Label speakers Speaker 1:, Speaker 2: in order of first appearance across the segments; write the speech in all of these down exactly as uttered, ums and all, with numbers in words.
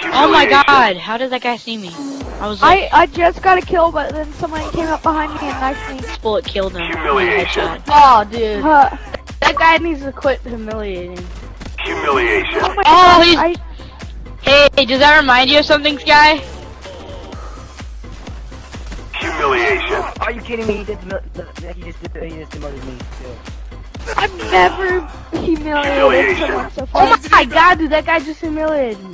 Speaker 1: Oh my god, how did that guy see me? I was like,
Speaker 2: I, I just got a kill, but then someone came up behind me and knifed me.
Speaker 1: this bullet killed him.
Speaker 3: Humiliation.
Speaker 1: Oh, dude.
Speaker 2: Uh,
Speaker 1: That guy needs to quit humiliating.
Speaker 3: Humiliation.
Speaker 2: oh my
Speaker 1: Oh,
Speaker 2: gosh,
Speaker 1: he's-
Speaker 2: I,
Speaker 1: Hey, does that remind you of something, Sky?
Speaker 3: Humiliation.
Speaker 4: Are you kidding me? He just, he just, he just demoted me too.
Speaker 2: I've never humiliated
Speaker 3: Humiliation.
Speaker 2: someone so far.
Speaker 1: Oh my god, dude, that guy just humiliated me.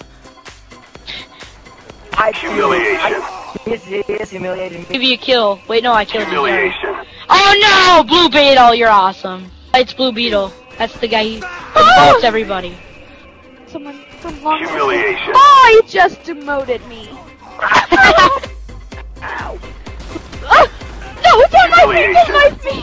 Speaker 4: I
Speaker 3: Humiliation.
Speaker 4: I, he is, he is humiliating me.
Speaker 1: Give you a kill. Wait, no, I killed you. sorry.
Speaker 3: Humiliation.
Speaker 1: Oh no, Blue Beetle, you're awesome. It's Blue Beetle. That's the guy who votes everybody.
Speaker 2: Someone from long
Speaker 3: Humiliation.
Speaker 2: Oh, he just demoted me. Ow. Oh, no, don't knife me, don't knife me.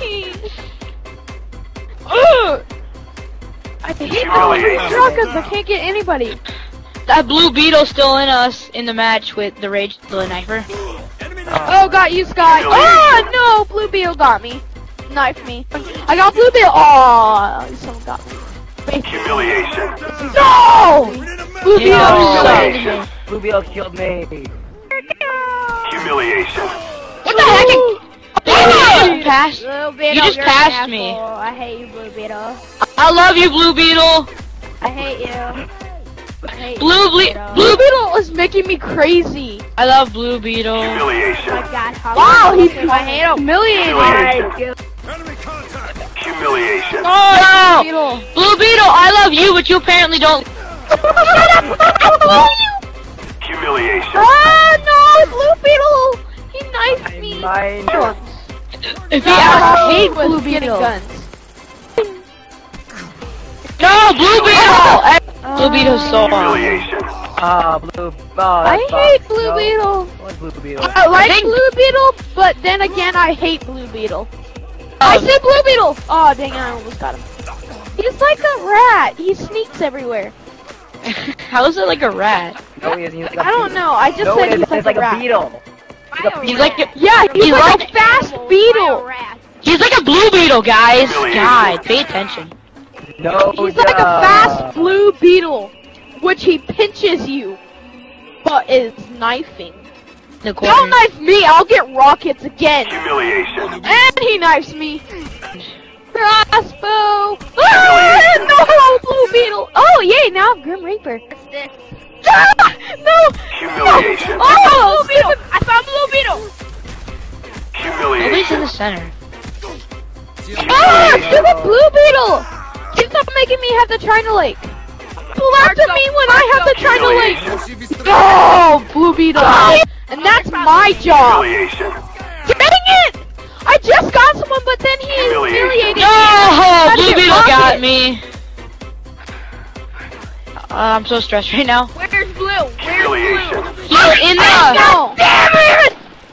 Speaker 2: Ugh. I hate
Speaker 3: Humiliation.
Speaker 2: the shotguns, I can't get anybody.
Speaker 1: That Blue Beetle's still in us in the match with the Rage the Knifer.
Speaker 2: Oh, got you, Sky. Oh, no, Blue Beetle got me. Knife me. I got Blue Beetle. Oh, someone got me. Wait.
Speaker 3: Humiliation.
Speaker 2: No! Blue Beetle
Speaker 1: Yeah,
Speaker 2: humiliated
Speaker 1: so-
Speaker 2: me.
Speaker 4: Blue Beetle killed me.
Speaker 3: Humiliation.
Speaker 1: What the heck? You just passed.
Speaker 2: Blue Beetle,
Speaker 1: You just
Speaker 2: you're
Speaker 1: passed
Speaker 2: an
Speaker 1: me.
Speaker 2: asshole. I hate you, Blue Beetle.
Speaker 1: I love you, Blue Beetle.
Speaker 2: I hate you. I hate
Speaker 1: Blue
Speaker 2: you,
Speaker 1: Ble
Speaker 2: Blue Beetle is making me crazy.
Speaker 1: I love Blue Beetle.
Speaker 3: Humiliation.
Speaker 2: Oh my God, how wow, he's I hate him. Humiliating.
Speaker 3: Humiliation. Humiliation.
Speaker 1: Oh no!
Speaker 2: Beetle.
Speaker 1: Blue Beetle, I love you, but you apparently don't.
Speaker 3: Humiliation.
Speaker 2: Oh no, Blue Beetle! He knifed me.
Speaker 4: Mine.
Speaker 1: If
Speaker 2: I
Speaker 1: he ever
Speaker 2: hate Blue Beetle. Guns.
Speaker 1: No, Blue Beetle! Blue Beetle's so awesome.
Speaker 3: Humiliation.
Speaker 4: Ah, Blue. Oh,
Speaker 2: I
Speaker 4: that's
Speaker 2: hate
Speaker 4: fucked.
Speaker 2: Blue
Speaker 4: No.
Speaker 2: Beetle.
Speaker 4: What's Blue Beetle?
Speaker 2: I like
Speaker 1: think-
Speaker 2: Blue Beetle, but then again, I hate Blue Beetle. I said Blue Beetle! Oh, dang, I almost got him. He's like a rat. He sneaks everywhere.
Speaker 1: How is it like a rat?
Speaker 4: No, he isn't. He's like a
Speaker 2: I don't
Speaker 4: beetle.
Speaker 2: know. I just
Speaker 4: No,
Speaker 2: said
Speaker 4: it
Speaker 2: he's
Speaker 4: is.
Speaker 2: like,
Speaker 4: It's like
Speaker 2: a
Speaker 4: a
Speaker 2: rat.
Speaker 4: beetle.
Speaker 1: He's like a,
Speaker 2: Yeah, he's,
Speaker 1: He's
Speaker 2: like,
Speaker 1: like-
Speaker 2: a fast beetle.
Speaker 1: he's like a Blue Beetle, guys. God, pay attention.
Speaker 4: No,
Speaker 2: He's like a
Speaker 4: duh.
Speaker 2: fast blue beetle, which he pinches you, but is knifing.
Speaker 1: The
Speaker 2: Don't
Speaker 1: corner.
Speaker 2: knife me, I'll get rockets again.
Speaker 3: Humiliation.
Speaker 2: And he knifes me. Crossbow. Ah,
Speaker 3: Humiliation.
Speaker 2: no, blue beetle. Oh, yay, now I'm Grim Reaper. Ah, no.
Speaker 3: Humiliation.
Speaker 2: Oh, blue beetle. I found blue beetle.
Speaker 1: Nobody's in the
Speaker 3: Humiliation.
Speaker 1: center.
Speaker 2: Ah, stupid blue beetle. Keep on making me have the China Lake. Blast at me when I have the China Lake.
Speaker 3: Humiliation.
Speaker 2: Oh, blue beetle. And that's my job.
Speaker 3: Humiliation.
Speaker 2: Dang it! I just got someone, but then he
Speaker 3: Humiliation.
Speaker 2: humiliated me.
Speaker 1: No,
Speaker 2: How did
Speaker 1: Blue
Speaker 2: it
Speaker 1: Beetle
Speaker 2: rocket?
Speaker 1: got me. Uh, I'm so stressed right now.
Speaker 2: Where's blue? Where's
Speaker 3: Humiliation.
Speaker 1: He's in the.
Speaker 2: God damn it!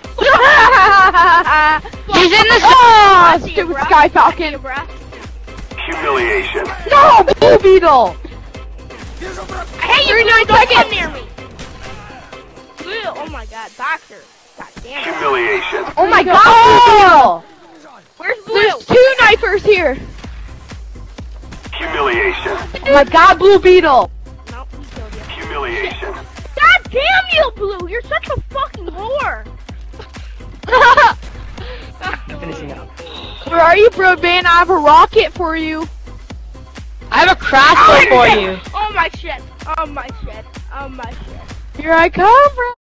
Speaker 1: He's in the.
Speaker 2: Oh, stupid Sky Falcon.
Speaker 3: Humiliation.
Speaker 2: No, blue beetle.
Speaker 5: Hey, you
Speaker 2: Thirty-nine
Speaker 5: don't come
Speaker 2: seconds.
Speaker 5: near me. Blue, oh my god, boxer. God damn it.
Speaker 3: Humiliation.
Speaker 2: Oh my God! Oh,
Speaker 5: Where's blue?
Speaker 2: there's two knifers here.
Speaker 3: Humiliation.
Speaker 2: Oh my God, blue beetle.
Speaker 5: No, he killed you.
Speaker 3: Humiliation.
Speaker 5: God damn you, Blue! You're such a fucking whore.
Speaker 4: Finishing up.
Speaker 2: Where are you, bro, man? I have a rocket for you.
Speaker 1: I have a crossbow for you.
Speaker 5: Oh my shit. Oh my shit. Oh my shit.
Speaker 2: Here I come, bro.